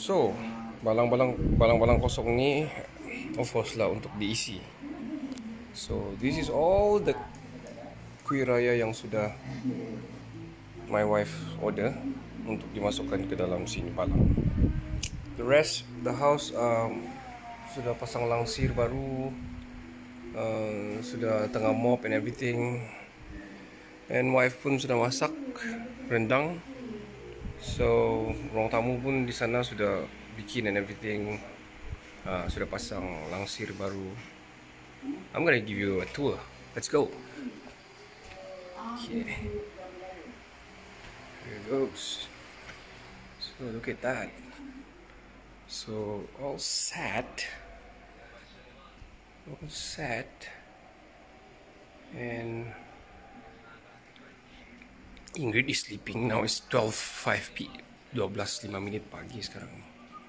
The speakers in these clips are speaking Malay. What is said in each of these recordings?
So, balang-balang kosong ni of course lah untuk diisi. So, this is all the kuih raya yang sudah my wife order untuk dimasukkan ke dalam sini balang. The rest, the house sudah pasang langsir baru, sudah tengah mop and everything. And wife pun sudah masak rendang. So, ruang tamu pun di sana sudah bikin and everything. Sudah pasang langsir baru. I'm gonna give you a tour. Let's go. Okay. Here it goes. So look at that. So all set. And Ingrid is sleeping now. It's 12:05 pagi sekarang.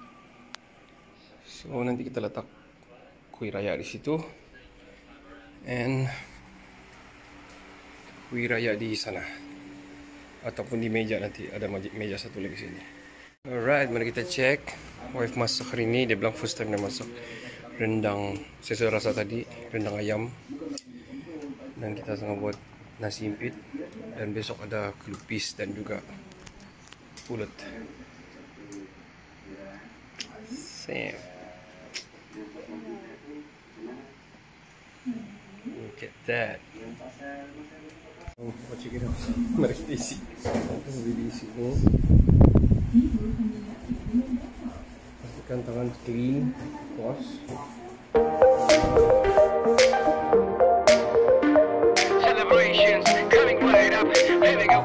So nanti kita letak kuih raya di situ. And kuih raya di sana ataupun di meja, nanti ada meja satu lagi sini. Alright, mari kita cek. Wife masak hari ini, dia bilang first time dia masak rendang. Saya sudah rasa tadi rendang ayam. Dan kita tengah buat nasi impit. Dan besok ada kelupis dan juga pulut. Sam. Look at that. What you get up? Mari kita isi. Pastikan tangan clean, wash. Celebrations coming right up. Here we go.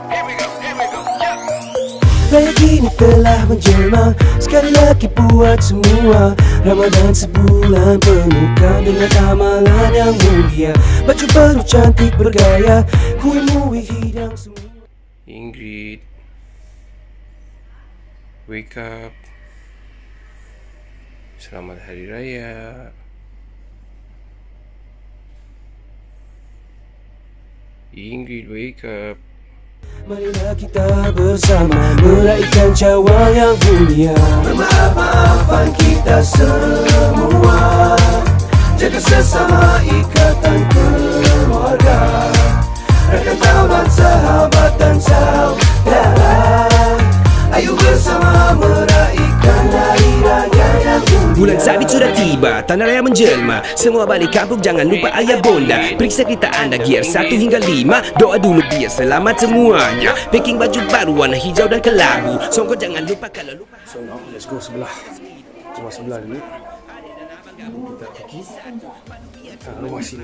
Lagi ini telah menjelma, sekali lagi buat semua. Ramadan sebulan penuh dengan amalan yang mulia. Baju baru cantik bergaya, kuimu hidang semua. Ingrid, wake up. Selamat Hari Raya. Ingrid, wake up. Marilah kita bersama meraihkan cawan yang mulia. Bermaaf-maafan kita semua, jaga sesama ikatan keluarga, rekan kawan sahabat dan saudara. Ayo bersama meraihkan hari raya yang mulia. Bulan sabit sudah tiba, tanah raya menjelma. Semua balik kampung, jangan lupa ayah bonda. Periksa kereta anda gear 1 hingga 5. Doa dulu biar selamat semuanya. Packing baju baru warna hijau dan kelabu. Songkok jangan lupa kalau lupa. So now let's go sebelah. Cuma sebelah dulu. Kita pergi luar sini.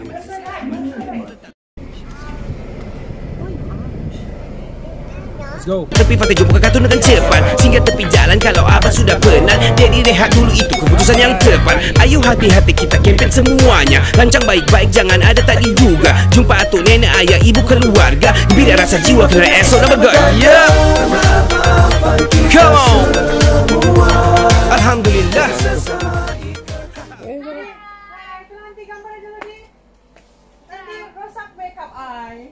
Go. Tepi pantai jumpa kartun dengan cepat, singgah tepi jalan kalau abang sudah penat. Jadi rehat dulu, itu keputusan yang tepat. Ayo hati-hati kita kempen semuanya. Rancang baik-baik jangan ada tadi juga. Jumpa atuk nenek ayah ibu keluarga. Biar rasa jiwa kena esok dan bergaya. Come on. Alhamdulillah. Nanti gambar aja lagi. Nanti rosak makeup eye.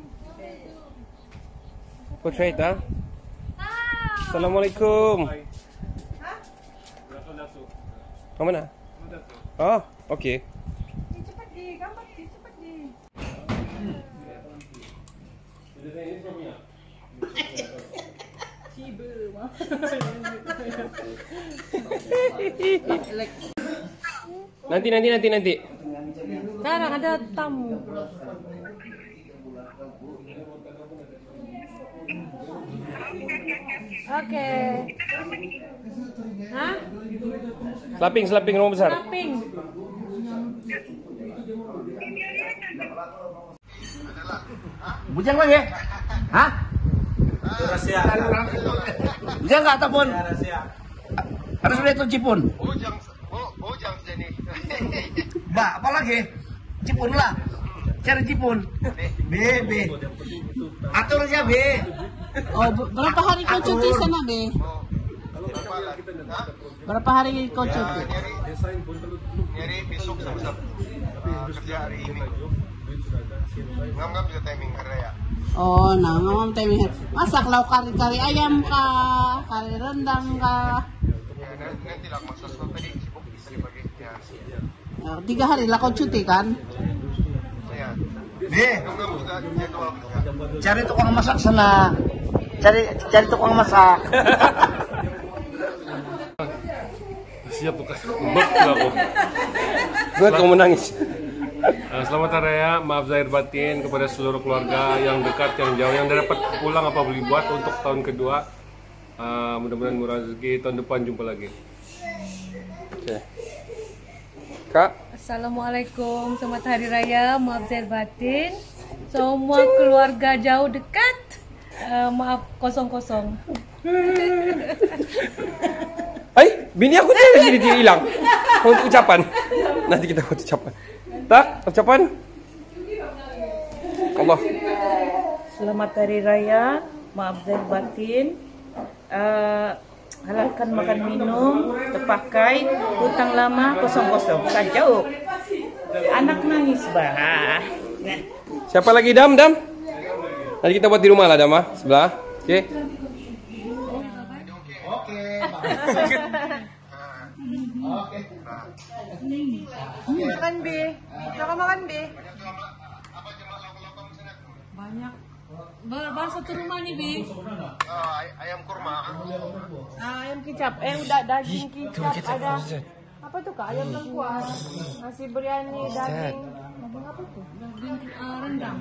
Portrait ah. Assalamualaikum. Hah? Mana? Oh, okay. Cepat di gambar di cepat di. Nanti. Sekarang ada tamu. Oke. Hah? Slapping rumah besar. Slapping. Bujang lagi? Hah? Rahasia. Bujang nggak ataupun? Harus lihat tuh cipun. Bujang sini. Mbak, apa lagi? Cipun lah. Cari cipun. B. Aturnya B. Oh, berapa hari kau cuti sana, Be? Berapa hari kau cuti? Nyari besok sama kerja hari ini. Ngam bisa timing hari ya. Oh, nah, ngomong timing. Masak lauk kari ayam kah? Kari rendang kah? Ya, nanti lah maksud tadi sibuk tadi pagi ya. 3 hari lah kau cuti kan? Saya. Nih, kamu juga jadwal juga. Cari tukang masak sana. Cari tukang masak. Siap tuh kan. Aku. Gue kamu menangis. Selamat Hari Raya, maaf zahir batin kepada seluruh keluarga yang dekat, yang jauh, yang dapat pulang apa beli buat untuk tahun kedua. Mudah-mudahan murah rezeki, tahun depan jumpa lagi. Oke. Kak. Assalamualaikum, selamat Hari Raya, maaf zahir batin. Semua keluarga jauh dekat, maaf kosong-kosong. Hai, bini aku tadi dia hilang. Untuk ucapan. Nanti kita buat ucapan. Tak, ucapan. Allah. Selamat Hari Raya, maaf zahir batin. Halalkan makan minum, terpakai, hutang lama kosong-kosong. Kacau. Anak nangis bah. Siapa lagi Dam? Nanti kita buat di rumah lah Dam, sebelah. Oke. Oke. Makan B. Makan B. Banyak. Baru satu rumah nih, Bi. Ayam kurma. Ayam kicap. Udah daging kicap ada. Apa tuh Kak? Ayam lengkuas. Nasi biryani daging. Apa tuh? Daging rendang.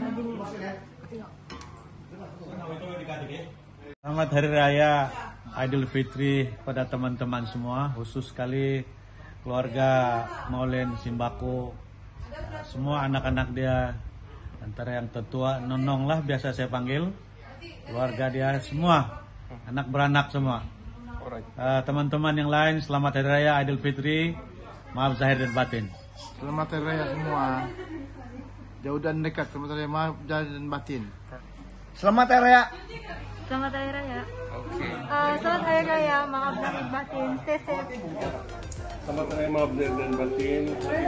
Selamat Hari Raya Idul Fitri pada teman-teman semua, khusus sekali keluarga Maulen Simbako, semua anak-anak dia, antara yang tertua Nonong lah biasa saya panggil, keluarga dia semua, anak beranak semua. Teman-teman yang lain, selamat Hari Raya Idul Fitri, maaf zahir dan batin. Selamat Hari Raya semua, jauh dan dekat, selamat Hari Raya, maaf zahir dan batin. Selamat Hari Raya. Selamat Hari Raya. Selamat Hari Raya, maaf zahir batin. Stay safe. Selamat Hari Raya, maaf zahir dan batin.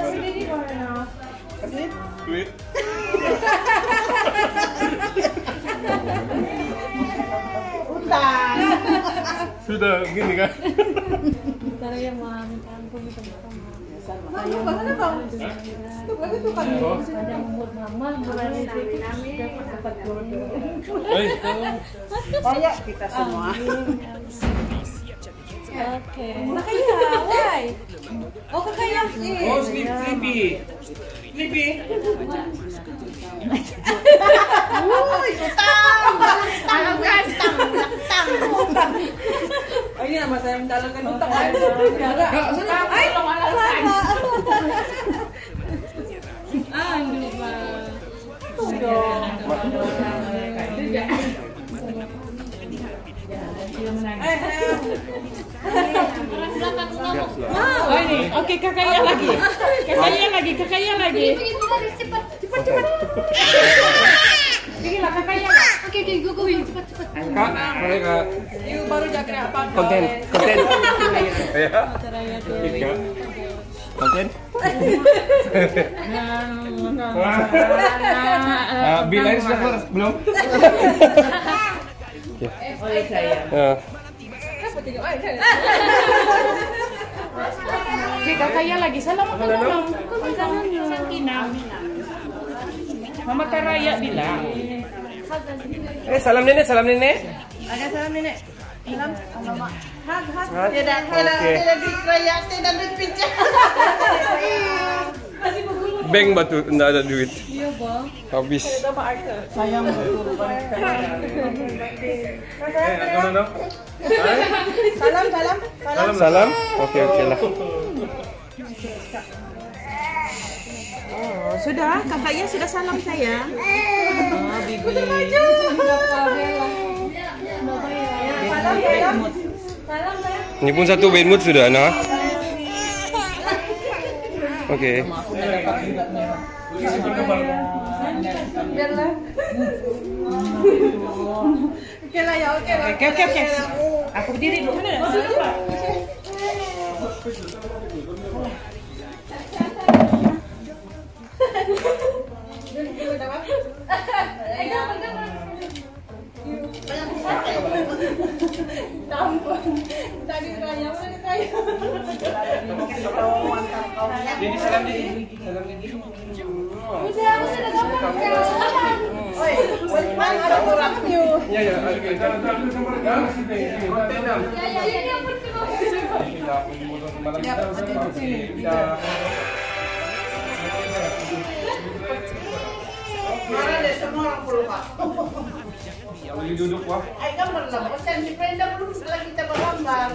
Duit. Utang. Sudah gini kan? Hari Raya, maaf minta ampun, minta maaf. Ada umur mama, mulai rezeki dapat Banyak kita semua. Oke. Kakaknya, why? Oh kakaknya. Oh, Sleepy. Ini nama saya mendalangkan utang. Oh ini, oke kakaknya lagi. Cepat. Bikinlah kakaknya. Oke, gue cepat. Kak, mereka Yuk baru jakri apa? konten. Ya. Konten. Bilangnya sudah keluar belum? Oleh saya. Oke, kakaknya lagi salam dong. Sakinah. Mama Karaya bilang. Salam nenek. Ada salam nenek. Salam mama. Hag. Tidak. Tidak dikeraya, tidak dipinjam. Bank batu, enggak ada duit. Iya, Bang. Habis. Sayang betul. Salam. Oke lah. Oh, sudah, kakaknya sudah salam saya. Oh, Bibi. Ini pun satu Benmut sudah, nah. Oke. Oke. Aku berdiri dulu. Tampun. Tadi raya, mana raya? Jadi salam jadi. Salam jadi. Udah gampang. Oi, mana ada orang ni? Ya, oke. Jangan Mana deh semua orang perlu Pak. boleh duduk wah. Ay gambar lang. Kasi si Brenda belum lagi kita bergambar.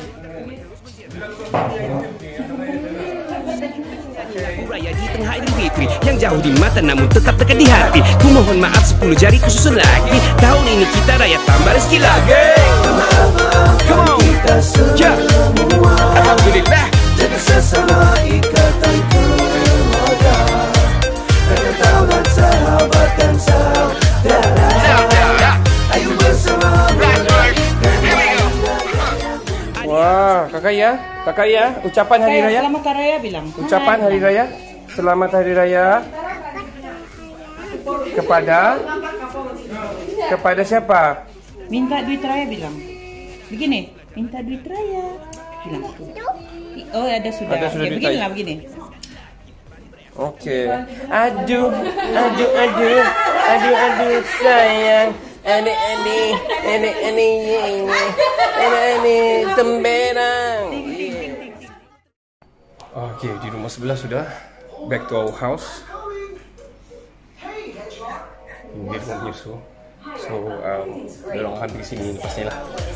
Lagu raya di tengah Idul Fitri yang jauh di mata namun tetap dekat di hati. Ku mohon maaf 10 jari ku susun lagi. Tahun ini kita raya tambah rezeki lagi. Come on, ya. Alhamdulillah. Jaga sesama ikatan keluarga. Raya Taulan sahabat dan saudara. Ayo bersama Wah, kakak ya, ucapan hari raya. Selamat Hari Raya bilang. Ucapan hari raya. Selamat hari raya. Kepada siapa? Minta duit raya bilang. Begini, minta duit raya. Bilang. Oh, ada sudah. Ada sudah Oke, duit beginilah raya. begini. Oke. Aduh sayang. Adik temberang. Oke, di rumah sebelah sudah. Back to our house. Ini rumah menyusu. So, dorong hampir sini pastilah.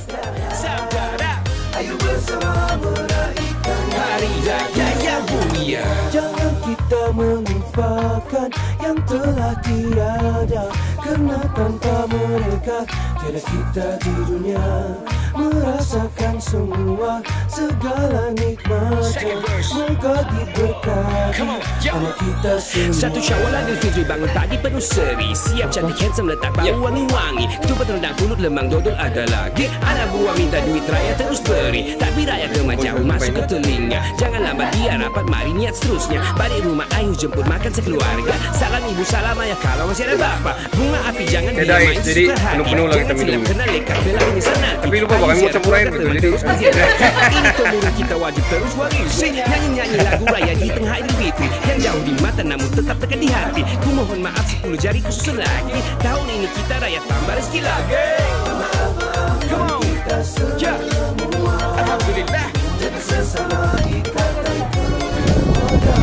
Ayo bersama meraihkan Hari Raya yang mulia. Jangan kita melupakan yang telah tiada, karena tanpa mereka tiada kita di dunia. Merasakan semua segala nikmatnya. Moga diberkati anak kita semua. Satu Syawal Idul Fitri bangun pagi penuh seri. Siap cantik handsome letak bau wangi-wangi. Ketupat rendang pulut lemang dodol ada lagi. Anak buah minta duit raya terus beri. Tapi raya kemah jauh masuk ke telinga. Jangan lambat dia rapat mari niat seterusnya. Balik rumah ayuh jemput makan sekeluarga. Salam ibu salam ayah kalau masih ada bapak. Bunga api jangan dimain suka hati. penuh-penuh lagi kita minum. Kena lekat belah ini sana. Tapi lupa pakai mau campur air betul. Jadi ini kemudian kita wajib terus warisi. Nyanyi-nyanyi lagu raya di tengah Idul Fitri yang jauh di mata namun tetap dekat di hati. Ku mohon maaf 10 jari ku susun lagi. Tahun ini kita raya tambah rezeki lagi. Come on, ya. Alhamdulillah. Jaga sesama ikatan keluarga.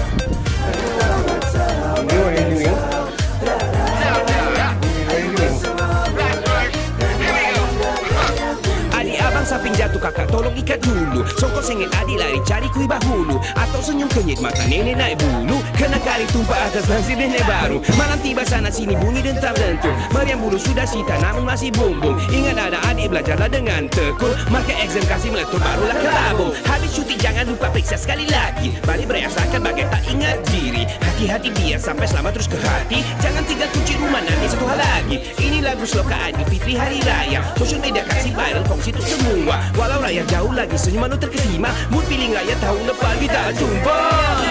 Adik abang samping jatuh kakak tolong ikat dulu. Songkok sengit adik lari cari kui bahulu. Atau senyum kenyit mata nenek naik bulu. Kena kari tumpah atas nasi nenek baru. Malam tiba sana sini bunyi dentam dentum. Meriam bulu sudah sita namun masih bumbung. Ingat ada adik belajarlah dengan tekun. Maka exam kasih meletup barulah kelabung. Habis cuti jangan lupa periksa sekali lagi. Balik berasakan bagai tak ingat diri. Hati-hati biar sampai selamat terus ke hati. Jangan tinggal kunci rumah nanti satu hal lagi. Ini lagu sloka Idul Fitri Hari Raya. Social media kasih viral kongsi untuk semua. Walau raya jauh lagi senyuman lu terkesima. Mood feeling raya tahun depan kita jumpa.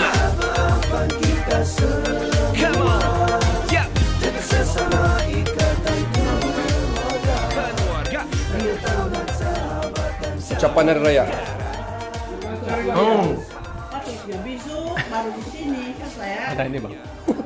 Come on, yeah. Jaga sesama ikatan keluarga. ucapan hari raya. Besok baru di sini kan saya. Ada ini bang.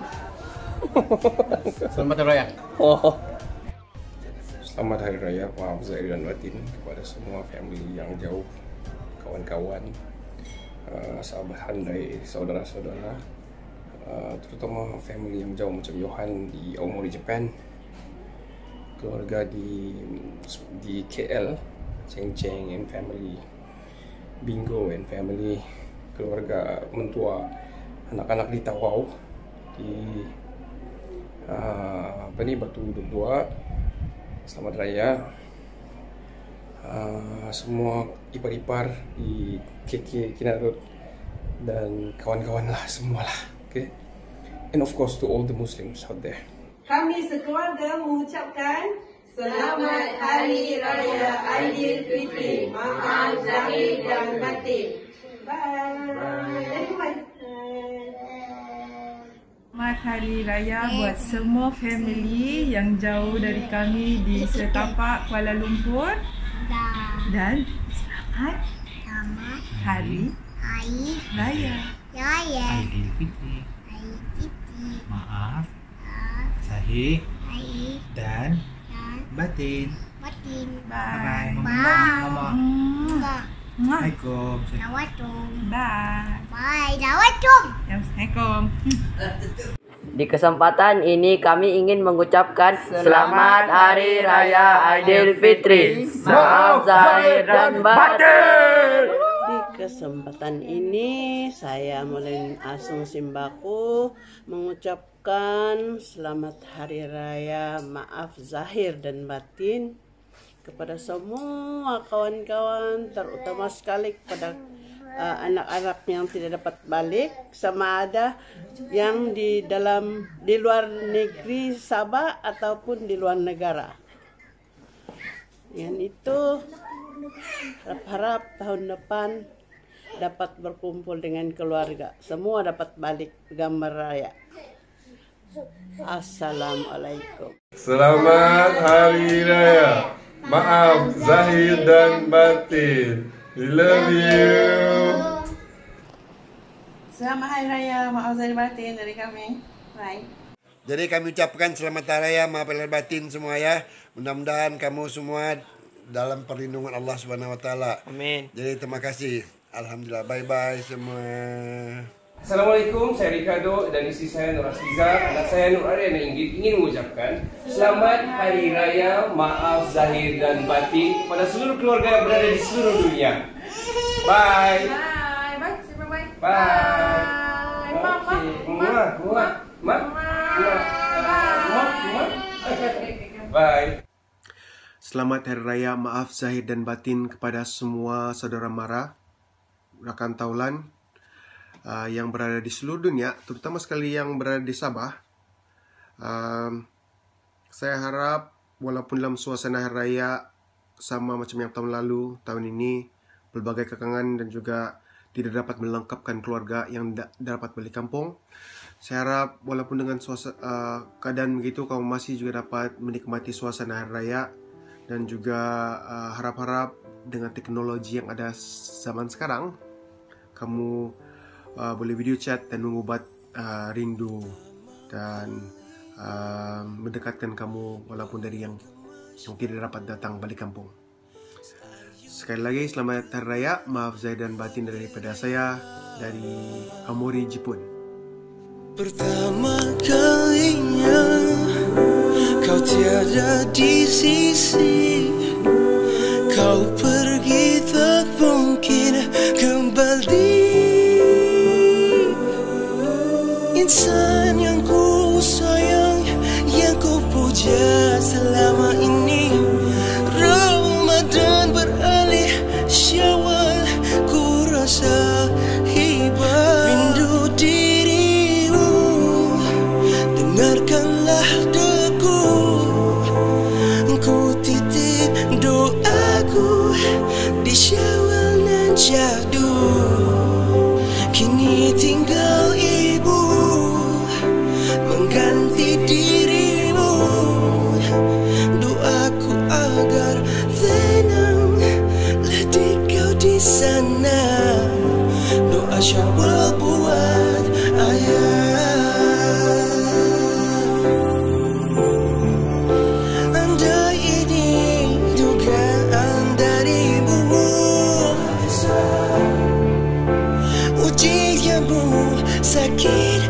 Selamat Hari Raya. Oh. Selamat Hari Raya, maaf zahir dan batin kepada semua family yang jauh, kawan-kawan, sahabat handai, saudara-saudara, terutama family yang jauh macam Johan di Aomori, Japan, keluarga di KL, Cheng Cheng and family, Bingo and family, keluarga mentua, anak-anak di Tawau, di Batu 22. Selamat Raya semua ipar-ipar di KK Kinarut dan kawan-kawan lah semualah, okay? And of course to all the Muslims out there. Kami sekeluarga mengucapkan Selamat Hari Raya Aidilfitri. Maaf zahir dan batin. Bye. Selamat Hari Raya buat semua family yang jauh dari kami di Setapak, Kuala Lumpur. Dan selamat Hari Raya Aidilfitri. Maaf Zahir dan batin. Bye. Mama. Assalamualaikum. Bye. Assalamualaikum. Di kesempatan ini kami ingin mengucapkan Selamat Hari Raya Aidilfitri. Maaf Zahir dan batin. Di kesempatan ini saya Molen Asung Simbako mengucapkan Selamat Hari Raya Maaf Zahir dan Batin kepada semua kawan-kawan, terutama sekali kepada anak-anak yang tidak dapat balik, sama ada yang di luar negeri Sabah ataupun di luar negara. Yang itu harap tahun depan dapat berkumpul dengan keluarga, semua dapat balik gambar raya. Assalamualaikum. Selamat Hari Raya. Maaf Zahir dan batin. We love you. Selamat Hari Raya, maaf Zahir batin dari kami. Bye. Jadi kami ucapkan selamat Hari Raya, maaf lahir batin semua ya. Mudah-mudahan kamu semua dalam perlindungan Allah Subhanahu wa taala. Amin. Jadi terima kasih. Alhamdulillah. Bye bye semua. Assalamualaikum, saya Ricardo dan istri saya Nur Asliza. Anak saya Nur Ariana ingin mengucapkan Selamat Hari Raya Maaf Zahir dan Batin kepada seluruh keluarga yang berada di seluruh dunia. Bye. Bye. Bye. Selamat Hari Raya Maaf Zahir dan Batin kepada semua saudara mara, rakan taulan yang berada di seluruh dunia, terutama sekali yang berada di Sabah. Saya harap walaupun dalam suasana Hari Raya sama macam yang tahun lalu, tahun ini berbagai kekangan dan juga tidak dapat melengkapkan keluarga yang dapat balik kampung. Saya harap walaupun dengan keadaan begitu, kamu masih juga dapat menikmati suasana Hari Raya. Dan juga harap-harap dengan teknologi yang ada zaman sekarang, kamu boleh video chat dan mengubat rindu dan mendekatkan kamu walaupun dari yang tidak dapat datang balik kampung. Sekali lagi selamat Hari Raya, maaf Zahir dan batin daripada saya dari Amori Jepun. Pertama kalinya kau tiada di sisi, kau pergi tak mungkin kembali. Insan yang ku sayang, yang ku puja selama ini, Ramadan beralih Syawal, ku rasa hibah. Rindu dirimu, dengarkanlah deku, ku titip doaku di Syawal nan syahdu. Kini tinggal ibu mengganti dirimu, doaku agar tenanglah kau di sana. Doa Syawal buat ayah. Andai ini dugaan darimu, ujianmu sakit